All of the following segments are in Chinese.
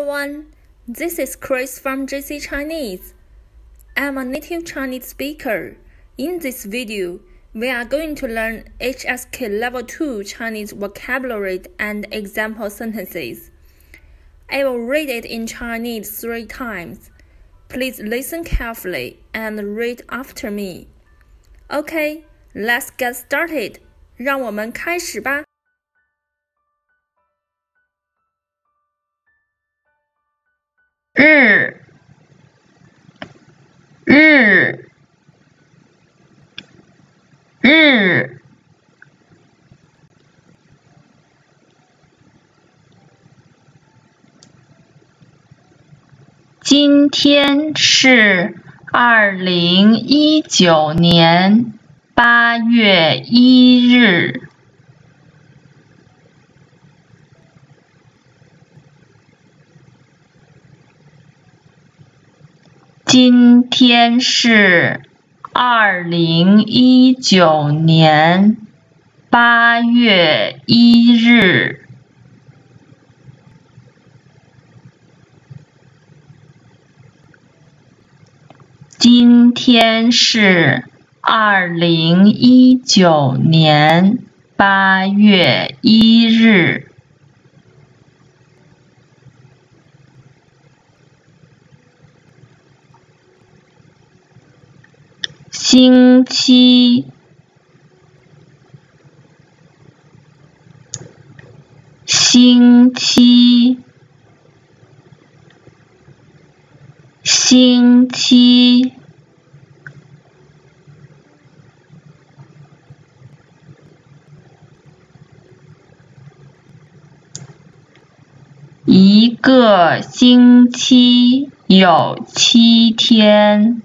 everyone, this is Chris from JC Chinese. I'm a native Chinese speaker. In this video, we are going to learn HSK Level 2 Chinese vocabulary and example sentences. I will read it in Chinese 3 times. Please listen carefully and read after me. Okay, let's get started. 让我们开始吧。 日今天是2019年8月1日。今天是2019年8月1日。今天是2019年8月1日。星期，星期，星期。一个星期有7天。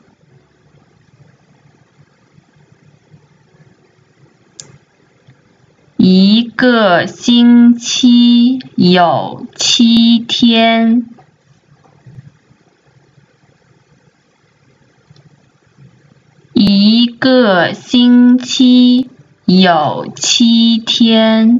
一个星期有7天。一个星期有7天。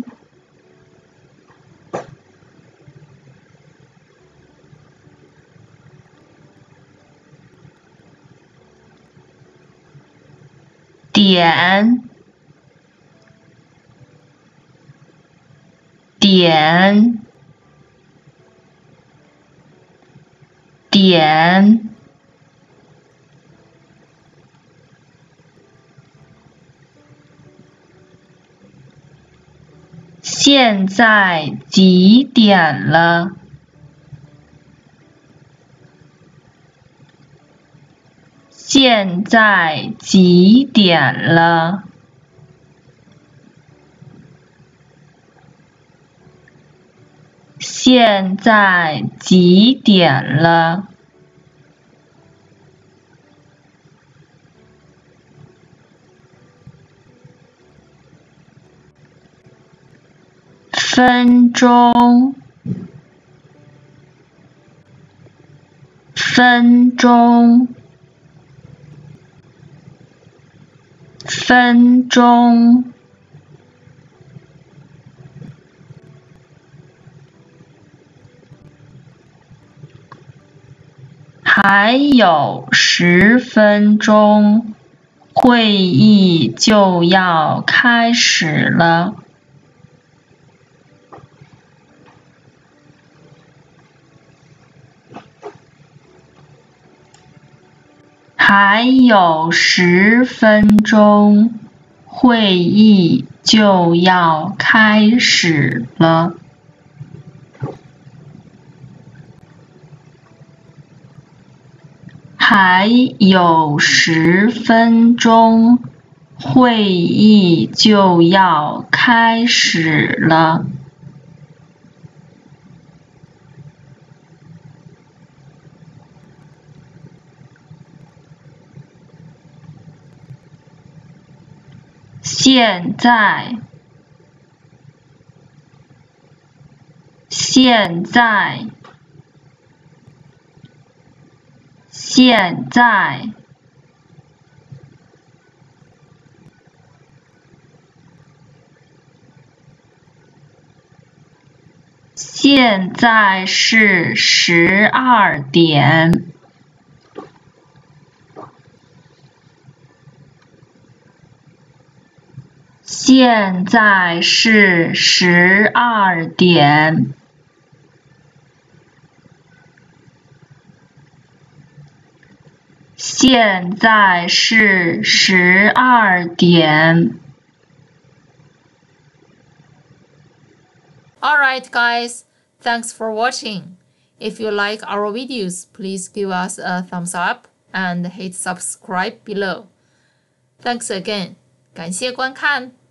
点。现在几点了？现在几点了？现在几点了？分钟，分钟，分钟。还有10分钟，会议就要开始了。还有10分钟，会议就要开始了。还有10分钟，会议就要开始了。现在，现在，现在。 现在是12点。现在是12点。现在是12点。 Alright guys, thanks for watching. If you like our videos, please give us a thumbs up and hit subscribe below. Thanks again. 感谢观看。